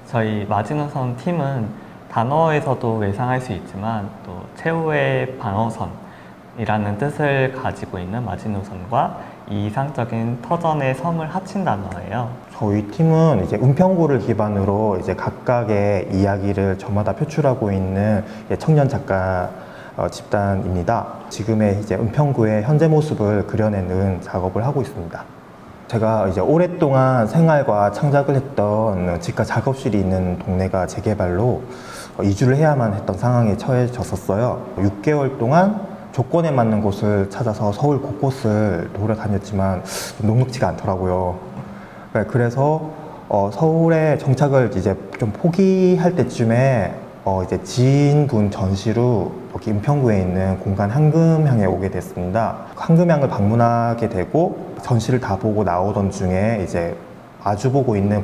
저희 마지노선 팀은 단어에서도 예상할 수 있지만 또 최후의 방어선이라는 뜻을 가지고 있는 마지노선과 이상적인 터전의 섬을 합친 단어예요. 저희 팀은 이제 은평구를 기반으로 이제 각각의 이야기를 저마다 표출하고 있는 청년 작가 집단입니다. 지금의 이제 은평구의 현재 모습을 그려내는 작업을 하고 있습니다. 제가 이제 오랫동안 생활과 창작을 했던 지가 작업실이 있는 동네가 재개발로 이주를 해야만 했던 상황에 처해졌었어요. 6개월 동안 조건에 맞는 곳을 찾아서 서울 곳곳을 돌아다녔지만 녹록지가 않더라고요. 그래서 서울에 정착을 이제 좀 포기할 때쯤에 이제 지인분 전시로 여기 은평구에 있는 공간 황금향에 오게 됐습니다. 황금향을 방문하게 되고 전시를 다 보고 나오던 중에 이제 마주보고 있는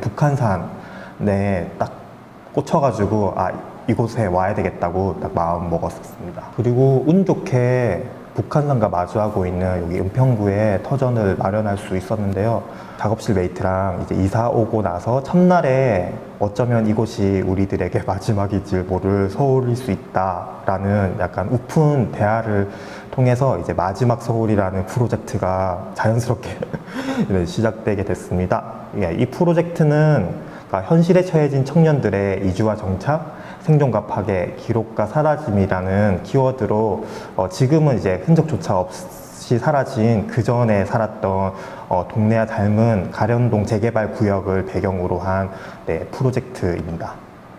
북한산에 딱 꽂혀가지고 이곳에 와야 되겠다고 딱 마음 먹었었습니다. 그리고 운 좋게 북한산과 마주하고 있는 여기 은평구에 터전을 마련할 수 있었는데요. 작업실 메이트랑 이제 이사 오고 나서 첫날에 어쩌면 이곳이 우리들에게 마지막일지 모를 서울일 수 있다라는 약간 우픈 대화를 통해서 이제 마지막 서울이라는 프로젝트가 자연스럽게 시작되게 됐습니다. 이 프로젝트는 현실에 처해진 청년들의 이주와 정착, 생존과 파괴, 기록과 사라짐이라는 키워드로 지금은 이제 흔적조차 없이 사라진 그 전에 살았던 동네와 닮은 가련동 재개발 구역을 배경으로 한 프로젝트입니다.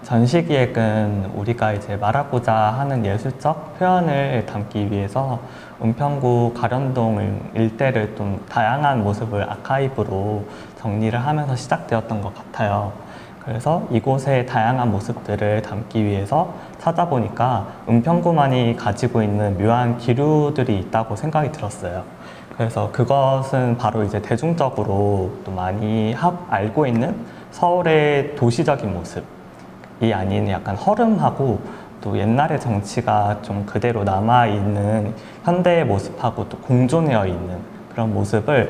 전시기획은 우리가 이제 말하고자 하는 예술적 표현을 담기 위해서 은평구 가련동 일대를 좀 다양한 모습을 아카이브로 정리를 하면서 시작되었던 것 같아요. 그래서 이곳의 다양한 모습들을 담기 위해서 찾아보니까 은평구만이 가지고 있는 묘한 기류들이 있다고 생각이 들었어요. 그래서 그것은 바로 이제 대중적으로 또 많이 알고 있는 서울의 도시적인 모습이 아닌 약간 허름하고 또 옛날의 정치가 좀 그대로 남아있는 현대의 모습하고 또 공존되어 있는 그런 모습을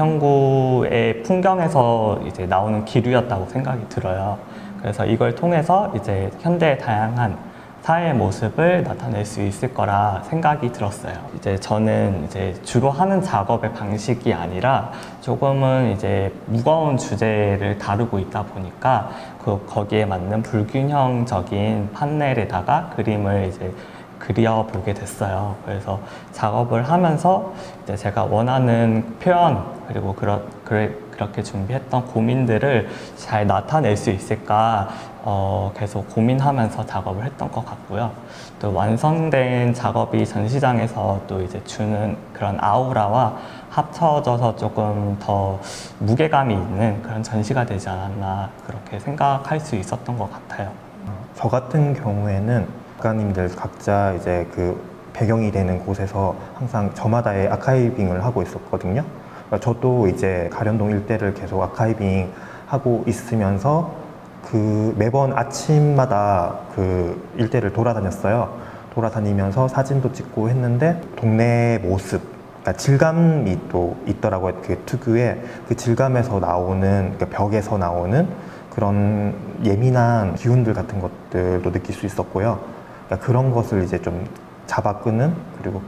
은평구의 풍경에서 이제 나오는 기류였다고 생각이 들어요. 그래서 이걸 통해서 이제 현대의 다양한 사회의 모습을 나타낼 수 있을 거라 생각이 들었어요. 이제 저는 이제 주로 하는 작업의 방식이 아니라 조금은 이제 무거운 주제를 다루고 있다 보니까 거기에 맞는 불균형적인 판넬에다가 그림을 이제 그려보게 됐어요. 그래서 작업을 하면서 이제 제가 원하는 표현 그리고 그렇게 준비했던 고민들을 잘 나타낼 수 있을까 계속 고민하면서 작업을 했던 것 같고요. 또 완성된 작업이 전시장에서 또 이제 주는 그런 아우라와 합쳐져서 조금 더 무게감이 있는 그런 전시가 되지 않았나 그렇게 생각할 수 있었던 것 같아요. 저 같은 경우에는 작가님들 각자 이제 그 배경이 되는 곳에서 항상 저마다의 아카이빙을 하고 있었거든요. 저도 이제 가련동 일대를 계속 아카이빙 하고 있으면서 그 매번 아침마다 그 일대를 돌아다녔어요. 돌아다니면서 사진도 찍고 했는데 동네의 모습, 그러니까 질감이 또 있더라고요. 그 특유의 그 질감에서 나오는, 그러니까 벽에서 나오는 그런 예민한 기운들 같은 것들도 느낄 수 있었고요. 그러니까 그런 것을 이제 좀 잡아끄는 그리고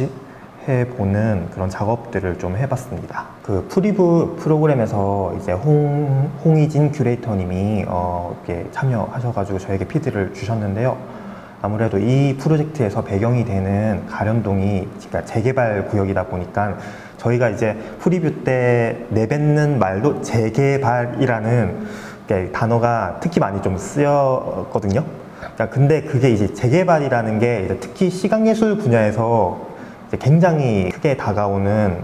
캐치해보는 그런 작업들을 좀 해봤습니다. 그 프리뷰 프로그램에서 이제 홍희진 큐레이터님이 이렇게 참여하셔가지고 저에게 피드를 주셨는데요. 아무래도 이 프로젝트에서 배경이 되는 가련동이 그러니까 재개발 구역이다 보니까 저희가 이제 프리뷰 때 내뱉는 말도 재개발이라는 단어가 특히 많이 좀 쓰였거든요. 근데 그게 이제 재개발이라는 게 이제 특히 시각예술 분야에서 이제 굉장히 크게 다가오는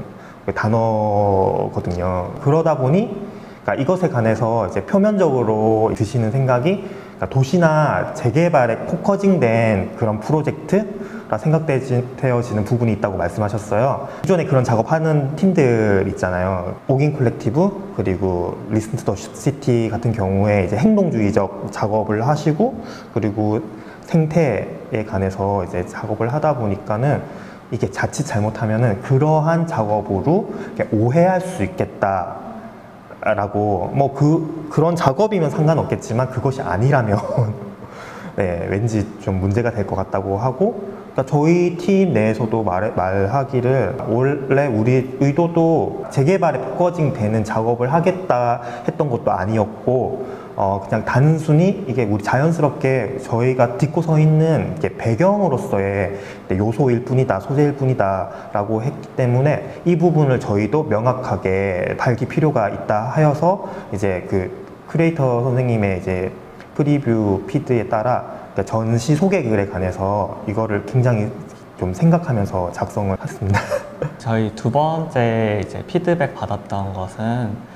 단어거든요. 그러다 보니 그러니까 이것에 관해서 이제 표면적으로 드시는 생각이 그러니까 도시나 재개발에 포커징된 그런 프로젝트라 생각되어지는 부분이 있다고 말씀하셨어요. 기존에 그런 작업하는 팀들 있잖아요. 오긴 콜렉티브 그리고 리슨 투 더 시티 같은 경우에 이제 행동주의적 작업을 하시고 그리고 생태에 관해서 이제 작업을 하다 보니까는 이게 자칫 잘못하면은 그러한 작업으로 오해할 수 있겠다 라고 뭐 그런 작업이면 상관없겠지만 그것이 아니라면 네, 왠지 좀 문제가 될 것 같다고 하고, 그러니까 저희 팀 내에서도 말하기를 원래 우리 의도도 재개발에 포커징 되는 작업을 하겠다 했던 것도 아니었고, 그냥 단순히 이게 우리 자연스럽게 저희가 딛고 서 있는 이게 배경으로서의 요소일 뿐이다, 소재일 뿐이다 라고 했기 때문에 이 부분을 저희도 명확하게 밝힐 필요가 있다 하여서 이제 그 크리에이터 선생님의 이제 프리뷰 피드에 따라 그러니까 전시 소개글에 관해서 이거를 굉장히 좀 생각하면서 작성을 했습니다. 저희 두 번째 이제 피드백 받았던 것은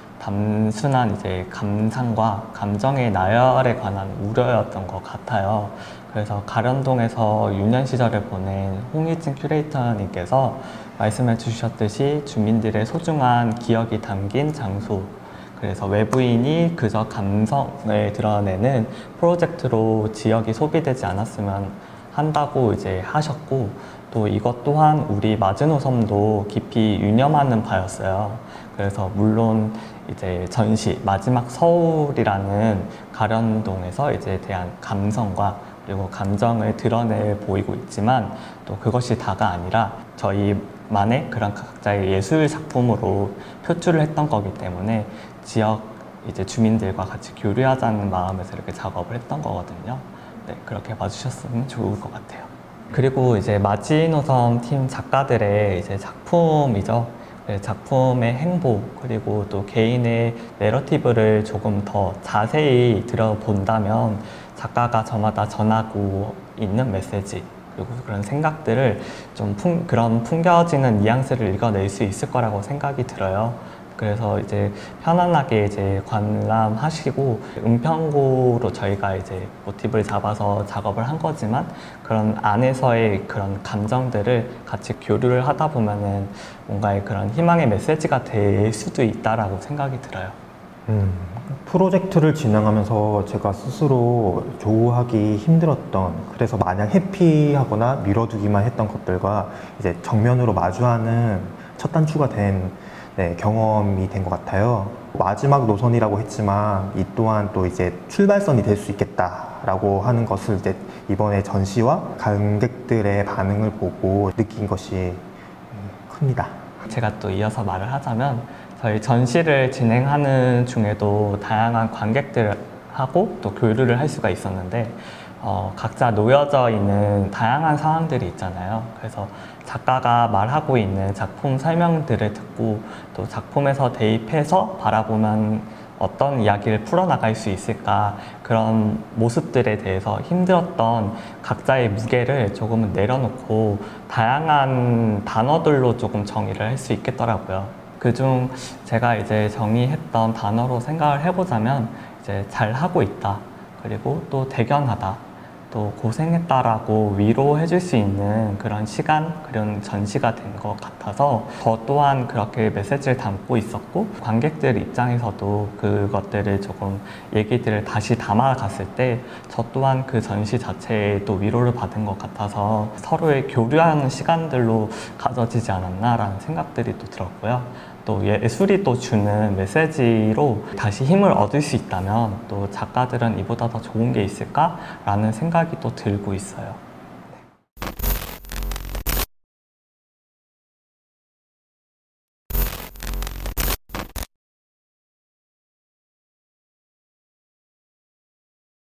단순한 이제 감상과 감정의 나열에 관한 우려였던 것 같아요. 그래서 가련동에서 유년 시절을 보낸 홍희진 큐레이터님께서 말씀해 주셨듯이 주민들의 소중한 기억이 담긴 장소, 그래서 외부인이 그저 감성을 드러내는 프로젝트로 지역이 소비되지 않았으면 한다고 이제 하셨고, 또 이것 또한 우리 마지노섬도 깊이 유념하는 바였어요. 그래서 물론 이제 전시 마지막 서울이라는 가련동에서 이제 대한 감성과 그리고 감정을 드러내 보이고 있지만, 또 그것이 다가 아니라 저희만의 그런 각자의 예술 작품으로 표출을 했던 거기 때문에 지역 이제 주민들과 같이 교류하자는 마음에서 이렇게 작업을 했던 거거든요. 네, 그렇게 봐주셨으면 좋을 것 같아요. 그리고 이제 마지노섬 팀 작가들의 이제 작품이죠. 네, 작품의 행보, 그리고 또 개인의 내러티브를 조금 더 자세히 들여본다면 작가가 저마다 전하고 있는 메시지, 그리고 그런 생각들을 좀 그런 풍겨지는 뉘앙스를 읽어낼 수 있을 거라고 생각이 들어요. 그래서 이제 편안하게 이제 관람하시고, 은평구로 저희가 이제 모티브를 잡아서 작업을 한 거지만 그런 안에서의 그런 감정들을 같이 교류를 하다 보면은 뭔가의 그런 희망의 메시지가 될 수도 있다라고 생각이 들어요. 프로젝트를 진행하면서 제가 스스로 조우하기 힘들었던, 그래서 마냥 회피하거나 미뤄두기만 했던 것들과 이제 정면으로 마주하는 첫 단추가 된 경험이 된 것 같아요. 마지막 노선이라고 했지만 이 또한 또 이제 출발선이 될 수 있겠다라고 하는 것을 이제 이번에 전시와 관객들의 반응을 보고 느낀 것이 큽니다. 제가 또 이어서 말을 하자면, 저희 전시를 진행하는 중에도 다양한 관객들하고 또 교류를 할 수가 있었는데, 각자 놓여져 있는 다양한 상황들이 있잖아요. 그래서 작가가 말하고 있는 작품 설명들을 듣고 또 작품에서 대입해서 바라보면 어떤 이야기를 풀어나갈 수 있을까, 그런 모습들에 대해서 힘들었던 각자의 무게를 조금은 내려놓고 다양한 단어들로 조금 정의를 할 수 있겠더라고요. 그중 제가 이제 정의했던 단어로 생각을 해보자면 이제 잘하고 있다, 그리고 또 대견하다, 또 고생했다라고 위로해 줄 수 있는 그런 시간, 그런 전시가 된 것 같아서 저 또한 그렇게 메시지를 담고 있었고, 관객들 입장에서도 그것들을 조금 얘기들을 다시 담아갔을 때 저 또한 그 전시 자체에 또 위로를 받은 것 같아서 서로의 교류하는 시간들로 가져지지 않았나라는 생각들이 또 들었고요. 또 예술이 또 주는 메시지로 다시 힘을 얻을 수 있다면 또 작가들은 이보다 더 좋은 게 있을까라는 생각이 또 들고 있어요.